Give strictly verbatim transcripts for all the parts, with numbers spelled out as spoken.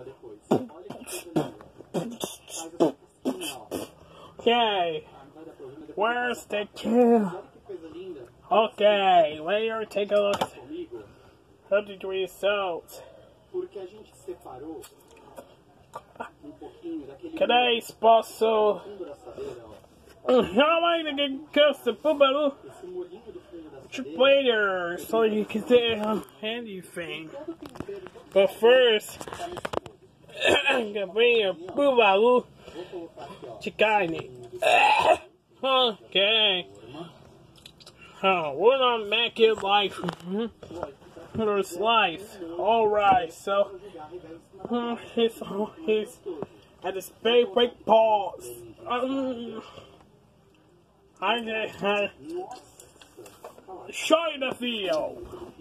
Okay, where's the kill? Okay, later take a look at the results. Today's puzzle. How am I gonna get custom Boobaloo later so you can say anything? But first, I'm gonna bring a Boobaloo Chicane. Okay. Oh, we're gonna make it like her slice. Alright, so he's, he's at the space break pause. Um, I uh, show you the video.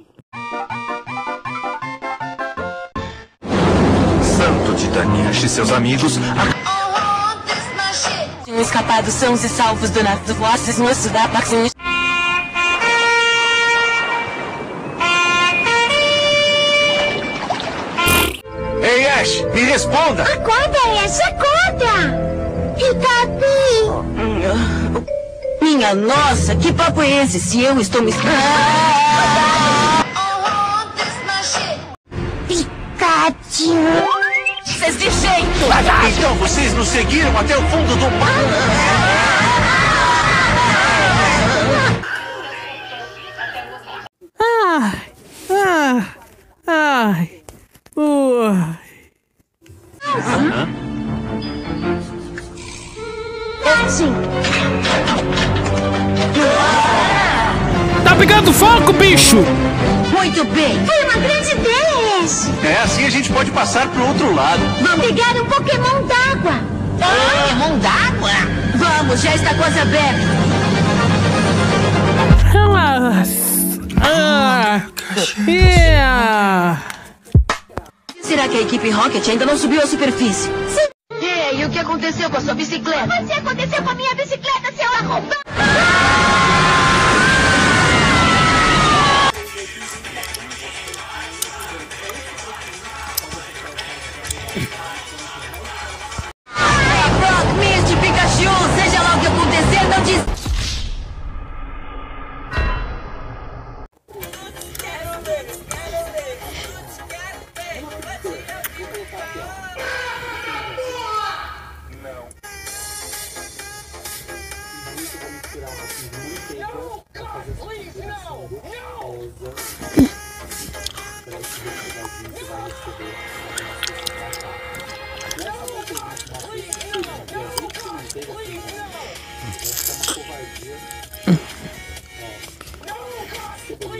Santo de Danish e seus amigos. Escapados são os salvos do navio Voices no osso da Paxim. Ei, Ash, me responda! Acorda, Ash, acorda! Pikapi! Minha nossa, que papo é esse? Se eu estou me... Pikachu! Desse jeito! Então vocês nos seguiram até o fundo do mar? Ah, ah, ai, uh. Sim. Tá pegando fogo, bicho! Muito bem! Foi uma grande ideia, Ash! É, assim a gente pode passar pro outro lado. Vamos pegar um pokémon d'água! Pokémon d'água? Vamos, já está quase aberto! Ah, yeah. Será que a equipe Rocket ainda não subiu à superfície? Sim. Ei, o que aconteceu com a sua bicicleta? O que aconteceu com a minha bicicleta, seu arrombado? Brock, Misty, Pikachu, seja lá o que acontecer, não diz...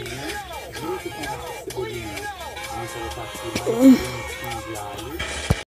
Hum.